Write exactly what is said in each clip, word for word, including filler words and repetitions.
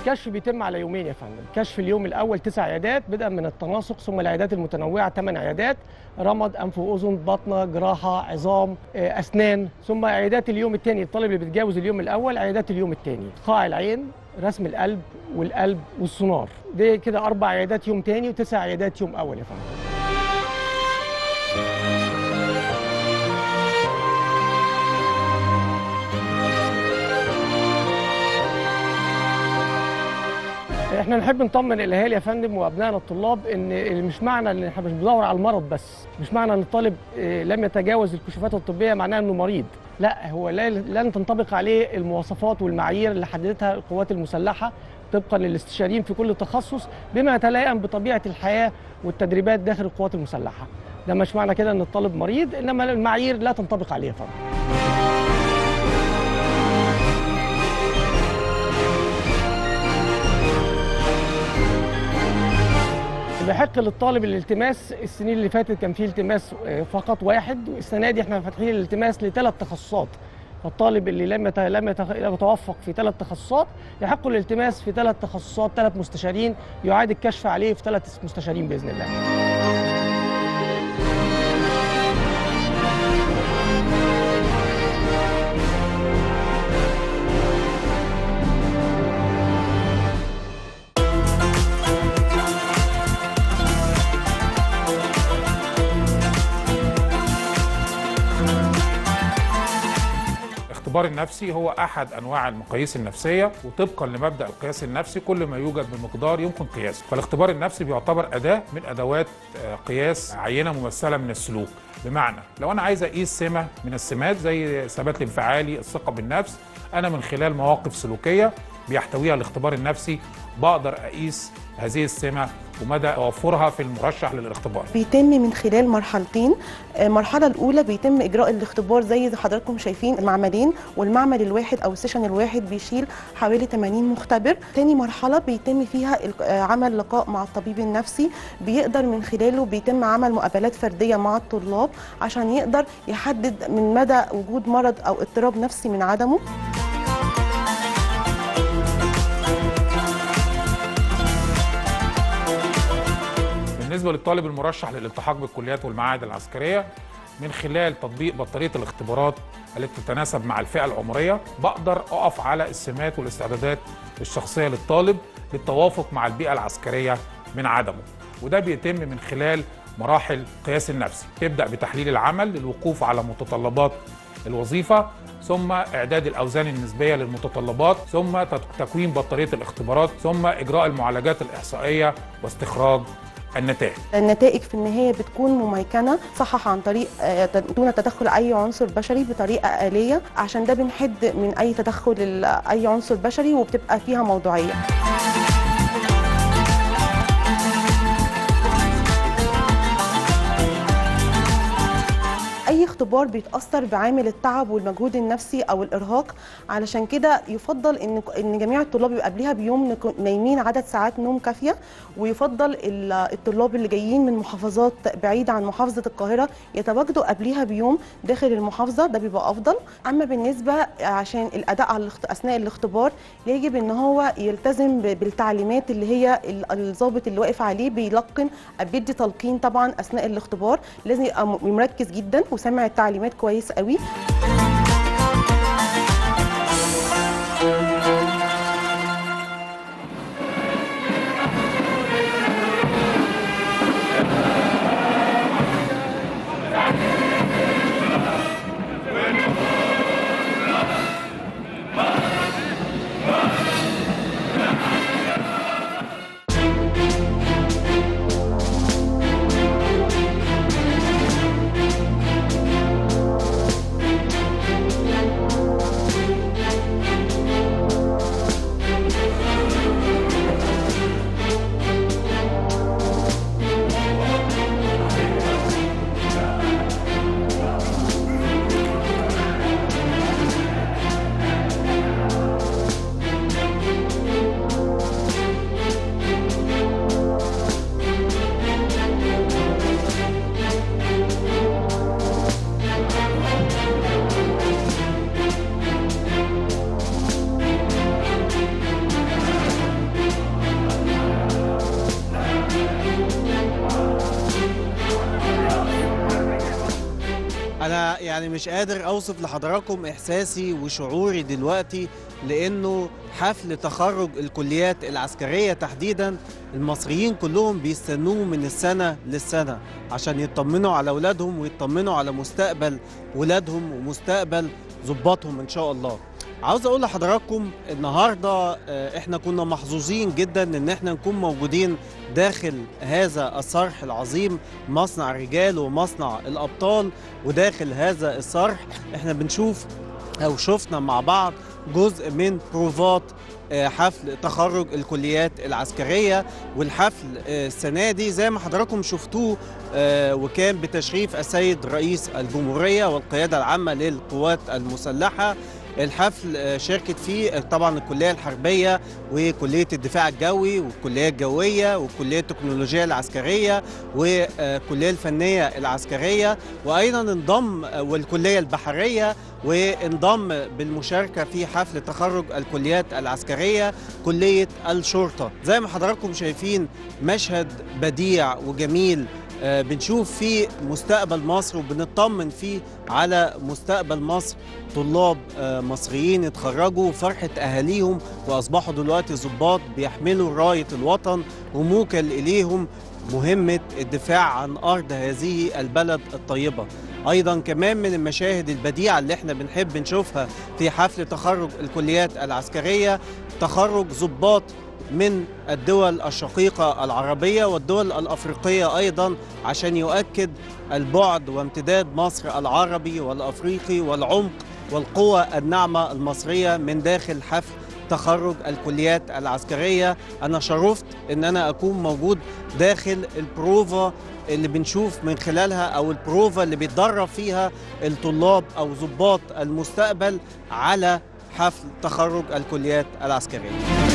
الكشف بيتم على يومين يا فندم. كشف اليوم الاول تسع عيادات بدءا من التناسق، ثم العيادات المتنوعه ثمان عيادات، رمد، انف واذن، بطنه، جراحه، عظام، اسنان. ثم عيادات اليوم الثاني الطالب اللي بيتجاوز اليوم الاول عيادات اليوم الثاني، قاع العين، رسم القلب والقلب والسونار. دي كده اربع عيادات يوم ثاني وتسع عيادات يوم اول يا فندم. احنا نحب نطمن الاهالي يا فندم وابنائنا الطلاب ان مش معنى ان احنا مش بندور على المرض بس، مش معنى ان الطالب لم يتجاوز الكشوفات الطبيه معناه انه مريض، لا، هو لن تنطبق عليه المواصفات والمعايير اللي حددتها القوات المسلحه طبقا للاستشاريين في كل تخصص بما يتلائم بطبيعه الحياه والتدريبات داخل القوات المسلحه. ده مش معنى كده ان الطالب مريض، انما المعايير لا تنطبق عليه فقط. بيحق للطالب الالتماس. السنين اللي فاتت كان فيه التماس فقط واحد، والسنه دي احنا فاتحين الالتماس لثلاث تخصصات. فالطالب اللي لم لم يتوفق في ثلاث تخصصات يحق الالتماس في ثلاث تخصصات، ثلاث مستشارين يعاد الكشف عليه في ثلاث مستشارين باذن الله. الاختبار النفسي هو أحد أنواع المقاييس النفسية، وطبقا لمبدأ القياس النفسي كل ما يوجد بمقدار يمكن قياسه، فالاختبار النفسي بيعتبر أداة من أدوات قياس عينة ممثلة من السلوك. بمعنى لو أنا عايز أقيس سمة من السمات زي الثبات الانفعالي، الثقة بالنفس، أنا من خلال مواقف سلوكية بيحتويها الاختبار النفسي بقدر أقيس هذه السمة ومدى توفرها في المرشح للاختبار. بيتم من خلال مرحلتين. المرحله الاولى بيتم اجراء الاختبار زي حضراتكم شايفين المعملين، والمعمل الواحد او السيشن الواحد بيشيل حوالي ثمانين مختبر. تاني مرحله بيتم فيها عمل لقاء مع الطبيب النفسي، بيقدر من خلاله بيتم عمل مقابلات فرديه مع الطلاب عشان يقدر يحدد من مدى وجود مرض او اضطراب نفسي من عدمه. بالنسبة للطالب المرشح للالتحاق بالكليات والمعاهد العسكرية، من خلال تطبيق بطارية الاختبارات التي تتناسب مع الفئة العمرية بقدر أقف على السمات والاستعدادات الشخصية للطالب للتوافق مع البيئة العسكرية من عدمه، وده بيتم من خلال مراحل قياس النفسي. تبدأ بتحليل العمل للوقوف على متطلبات الوظيفة، ثم إعداد الأوزان النسبية للمتطلبات، ثم تكوين بطارية الاختبارات، ثم إجراء المعالجات الإحصائية واستخراج النتائج. النتائج في النهايه بتكون مميكنه صحح عن طريق دون تدخل اي عنصر بشري بطريقه آلية، عشان ده بنحد من اي تدخل اي عنصر بشري وبتبقى فيها موضوعيه. اي اختبار بيتاثر بعامل التعب والمجهود النفسي او الارهاق، علشان كده يفضل ان ان جميع الطلاب يبقى قبلها بيوم نكون نايمين عدد ساعات نوم كافيه، ويفضل الطلاب اللي جايين من محافظات بعيده عن محافظه القاهره يتواجدوا قبلها بيوم داخل المحافظه، ده بيبقى افضل. اما بالنسبه عشان الاداء على اثناء الاختبار يجب ان هو يلتزم بالتعليمات اللي هي الضابط اللي واقف عليه بيلقن، بيدي تلقين طبعا اثناء الاختبار، لازم يبقى مركز جدا وسمع التعليمات كويس قوي. يعني مش قادر أوصف لحضراتكم إحساسي وشعوري دلوقتي، لأنه حفل تخرج الكليات العسكرية تحديداً المصريين كلهم بيستنوه من السنة للسنة عشان يطمنوا على أولادهم ويطمنوا على مستقبل ولادهم ومستقبل ضباطهم إن شاء الله. عاوز اقول لحضراتكم النهارده احنا كنا محظوظين جدا ان احنا نكون موجودين داخل هذا الصرح العظيم، مصنع الرجال ومصنع الابطال. وداخل هذا الصرح احنا بنشوف او شفنا مع بعض جزء من بروفات حفل تخرج الكليات العسكريه. والحفل السنه دي زي ما حضراتكم شفتوه وكان بتشريف السيد رئيس الجمهوريه والقياده العامه للقوات المسلحه. الحفل شاركت فيه طبعا الكليه الحربيه وكليه الدفاع الجوي والكليه الجويه والكليه التكنولوجيه العسكريه والكليه الفنيه العسكريه، وايضا انضم والكليه البحريه، وانضم بالمشاركه في حفل تخرج الكليات العسكريه كليه الشرطه. زي ما حضراتكم شايفين مشهد بديع وجميل بنشوف فيه مستقبل مصر وبنطمن فيه على مستقبل مصر. طلاب مصريين اتخرجوا فرحة أهاليهم وأصبحوا دلوقتي ضباط بيحملوا راية الوطن وموكل إليهم مهمة الدفاع عن أرض هذه البلد الطيبة. أيضا كمان من المشاهد البديعة اللي احنا بنحب نشوفها في حفل تخرج الكليات العسكرية تخرج ضباط من الدول الشقيقة العربية والدول الأفريقية أيضا، عشان يؤكد البعد وامتداد مصر العربي والأفريقي والعمق والقوة الناعمة المصرية من داخل حفل تخرج الكليات العسكرية. أنا شرفت أن أنا أكون موجود داخل البروفا اللي بنشوف من خلالها أو البروفا اللي بيتدرب فيها الطلاب أو ضباط المستقبل على حفل تخرج الكليات العسكرية.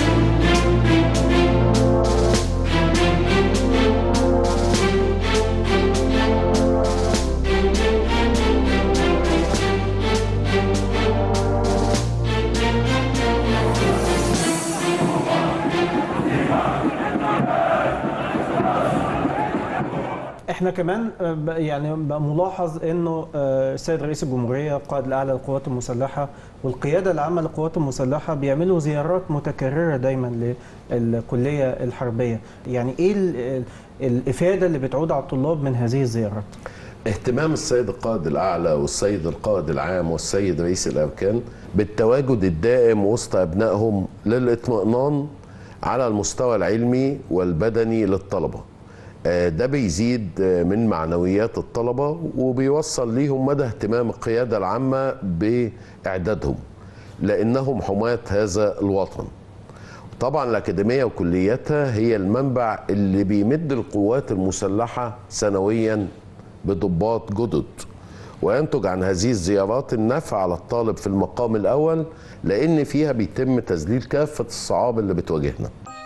احنا كمان يعني ملاحظ انه السيد رئيس الجمهوريه القائد الاعلى للقوات المسلحه والقياده العامه للقوات المسلحه بيعملوا زيارات متكرره دايما للكليه الحربيه. يعني ايه الافاده اللي بتعود على الطلاب من هذه الزيارات؟ اهتمام السيد القائد الاعلى والسيد القائد العام والسيد رئيس الاركان بالتواجد الدائم وسط ابنائهم للاطمئنان على المستوى العلمي والبدني للطلبه. ده بيزيد من معنويات الطلبة وبيوصل ليهم مدى اهتمام القيادة العامة بإعدادهم لأنهم حماة هذا الوطن. طبعا الأكاديمية وكلياتها هي المنبع اللي بيمد القوات المسلحة سنويا بضباط جدد، وينتج عن هذه الزيارات النفع على الطالب في المقام الأول لأن فيها بيتم تذليل كافة الصعاب اللي بتواجهنا.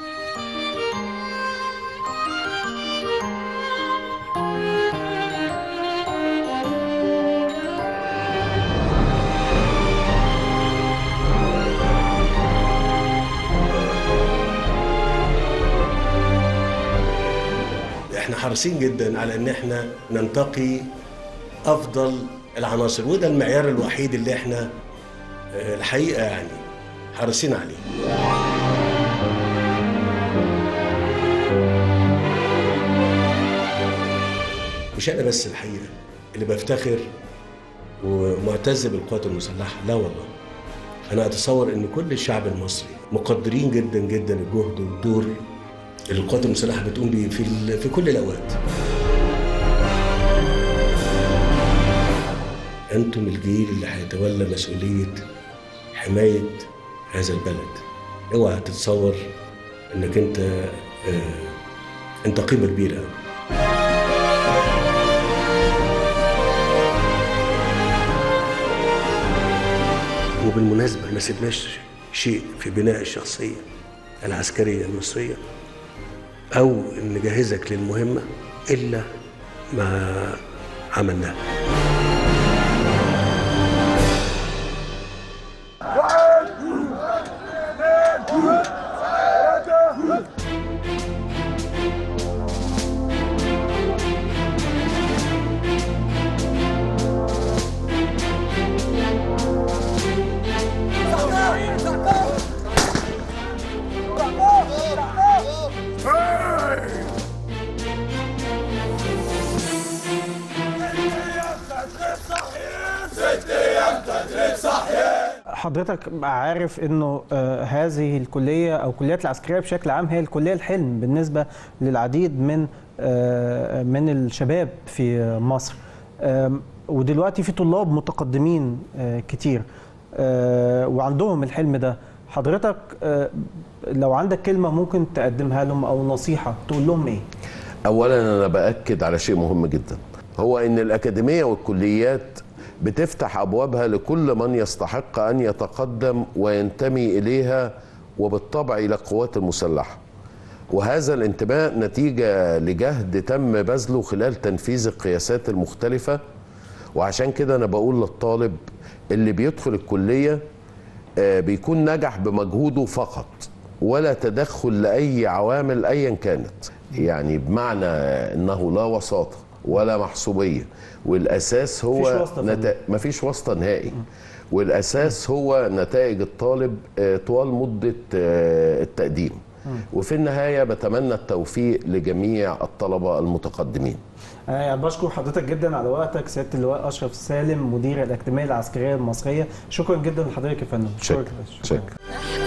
احنا حريصين جدا على ان احنا ننتقي افضل العناصر، وده المعيار الوحيد اللي احنا الحقيقه يعني حريصين عليه. مش انا بس الحقيقه اللي بفتخر ومعتز بالقوات المسلحه، لا والله انا اتصور ان كل الشعب المصري مقدرين جدا جدا الجهد والدور اللي القوات المسلحه بتقوم بيه في في كل الاوقات. انتم الجيل اللي هيتولى مسؤوليه حمايه هذا البلد. اوعى تتصور انك انت آه انت قيمه كبيره قوي. وبالمناسبه ما سيبناش شيء في بناء الشخصيه العسكريه المصريه أو نجهزك للمهمة إلا ما عملناه. حضرتك عارف انه آه هذه الكليه او الكليات العسكريه بشكل عام هي الكليه الحلم بالنسبه للعديد من آه من الشباب في مصر، آه ودلوقتي في طلاب متقدمين آه كتير آه وعندهم الحلم ده. حضرتك آه لو عندك كلمه ممكن تقدمها لهم او نصيحه تقول لهم ايه؟ اولا انا باكد على شيء مهم جدا، هو ان الاكاديميه والكليات بتفتح ابوابها لكل من يستحق ان يتقدم وينتمي اليها وبالطبع الى القوات المسلحه. وهذا الانتماء نتيجه لجهد تم بذله خلال تنفيذ القياسات المختلفه. وعشان كده انا بقول للطالب اللي بيدخل الكليه بيكون نجح بمجهوده فقط ولا تدخل لاي عوامل ايا كانت، يعني بمعنى انه لا وساطه ولا محسوبيه، والاساس هو نت... مفيش واسطه نهائي، والاساس هو نتائج الطالب طوال مده التقديم. وفي النهايه بتمنى التوفيق لجميع الطلبه المتقدمين. أنا يعني بشكر حضرتك جدا على وقتك سياده اللواء اشرف سالم مدير الاكاديميه العسكريه المصريه. شكرا جدا لحضرتك يا فندم. شكرا, شكرا. شكرا.